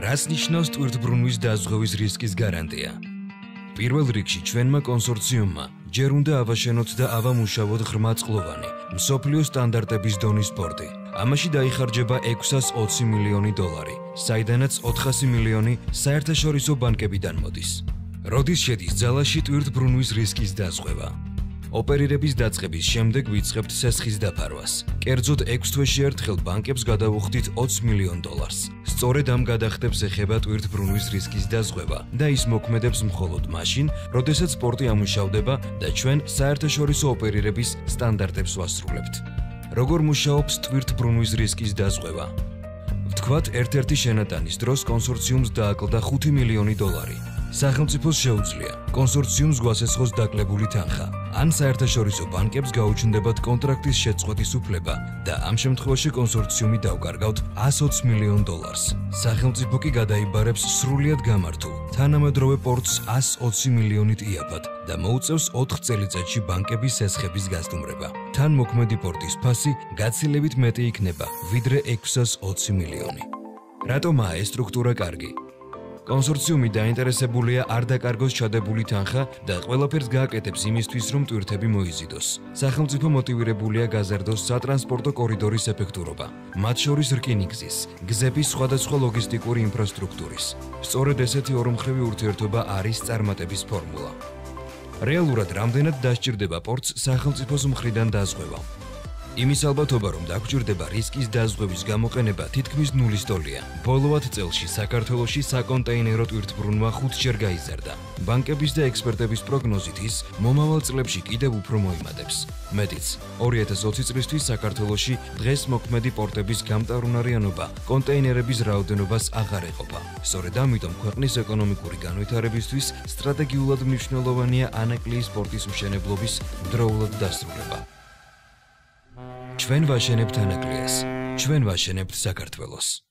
რას ნიშნავს ტვირთბრუნვის დაზღვევის რისკის გარანტია? პირველ რიგში ჩვენმა კონსორციუმმა ჯერ უნდა ავაშენოთ და ავამუშავოთ ღრმაწყლოვანი, მსოფლიო სტანდარტების დონის სპორტი. ამაში დაიხარჯება $620 მილიონი, საიდანაც 400 მილიონი საერთაშორისო ბანკებიდან მოდის. როდის შედის ძალაში ტვირთბრუნვის რისკის დაზღვევა? ოპერირების დაწყების შემდეგ ვიწყებთ სესხის დაფარვას. კერძოდ 6 თვეში ერთხელ ბანკებს გადავუხდით $20 მილიონ. სწორედ ამ გადახდებს ეხება ტვირთბრუნვის რისკის დაზღვევა და ის მოქმედებს მხოლოდ მაშინ, როდესაც სპორტი ამუშავდება და ჩვენ საერთაშორისო ოპერირების სტანდარტებს ვასრულებთ. როგორ მუშაობს ტვირთბრუნვის რისკის დაზღვევა? ვთქვათ, ერთ-ერთი შენატანის დროს კონსორციუმს დააკლდა $5 მილიონი. სახელმწიფოს შეუძლია კონსორციუმს გვასესხოს დაკლებული თანხა, ან საერთაშორისო ბანკებს გაუჩნდებათ კონტრაქტის შეწყვეტის უფლება და ამ შემთხვევაში კონსორციუმი დავკარგავთ $120 მილიონ. სახელმწიფო კი გადაიბარებს სრულიად გამართულ, თანამედროვე პორტს $120 მილიონით იაფად და მოუწევს 4 წელიწადში ბანკების სესხების გასტუმრება. თან მოქმედი პორტის ფასი გაცილებით მეტი იქნება, ვიდრე $620 მილიონი. რატომაა ეს სტრუქტურა კარგი? კონსორციუმი დაინტერესებულია არ დაკარგოს ჩადებული თანხა და ყველაფერს გააკეთებს იმისთვის, რომ ტვირთები მოიზიდოს. სახელმწიფო მოტივირებულია გაზარდოს სატრანსპორტო კორიდორის ეფექტურობა, მათ შორის რკინიგზის, გზების სხვადასხვა ლოგისტიკური ინფრასტრუქტურის. სწორედ ესეთი ორმხრივი ურთიერთობა არის წარმატების ფორმულა. რეალურად რამდენად დასჭირდება პორტს სახელმწიფოს მხრიდან დაზღვევა? იმის ალბათობა, რომ დაგჭირდება რისკის დაზღვევის გამოყენება თითქმის ნულის ტოლია. ბოლო 10 წელში საქართველოში საკონტეინერო ტვირთბრუნვა 5 ჯერ გაიზარდა. ბანკების და ექსპერტების პროგნოზით ის მომავალ წლებში კიდევ უფრო მოიმატებს. მეტიც, 2020 წლისთვის საქართველოში დღეს მოქმედი პორტების გამტარუნარიანობა კონტეინერების რაოდენობას აღარ ეყოფა. სწორედ ამიტომ ქვეყნის ეკონომიკური განვითარებისთვის სტრატეგიულად მნიშვნელოვანია ანაკლიის პორტის მშენებლობის დროულად დასრულება. ჩვენ ვაშენებთ ანაკლიას, ჩვენ ვაშენებთ საქართველოს.